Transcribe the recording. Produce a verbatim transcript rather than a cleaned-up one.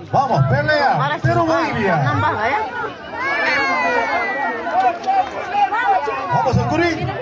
Vamos, pelea. Pero Bolivia. Nambah lah ya. Vamos, Oscuri.